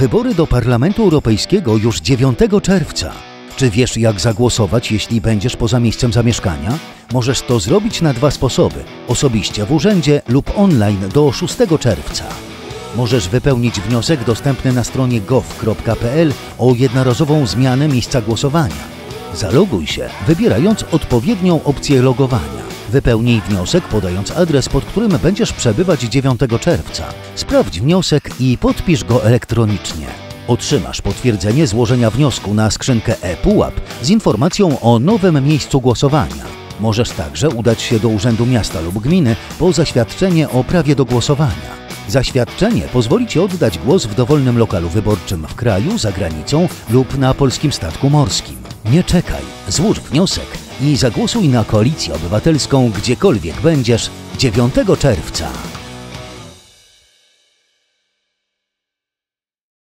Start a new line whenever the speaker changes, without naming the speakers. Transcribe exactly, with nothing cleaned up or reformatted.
Wybory do Parlamentu Europejskiego już dziewiątego czerwca. Czy wiesz, jak zagłosować, jeśli będziesz poza miejscem zamieszkania? Możesz to zrobić na dwa sposoby: osobiście w urzędzie lub online do szóstego czerwca. Możesz wypełnić wniosek dostępny na stronie gov kropka p l o jednorazową zmianę miejsca głosowania. Zaloguj się, wybierając odpowiednią opcję logowania. Wypełnij wniosek, podając adres, pod którym będziesz przebywać dziewiątego czerwca. Sprawdź wniosek i podpisz go elektronicznie. Otrzymasz potwierdzenie złożenia wniosku na skrzynkę e-pułap z informacją o nowym miejscu głosowania. Możesz także udać się do Urzędu Miasta lub Gminy po zaświadczenie o prawie do głosowania. Zaświadczenie pozwoli Ci oddać głos w dowolnym lokalu wyborczym w kraju, za granicą lub na polskim statku morskim. Nie czekaj, złóż wniosek i zagłosuj na Koalicję Obywatelską gdziekolwiek będziesz dziewiątego czerwca.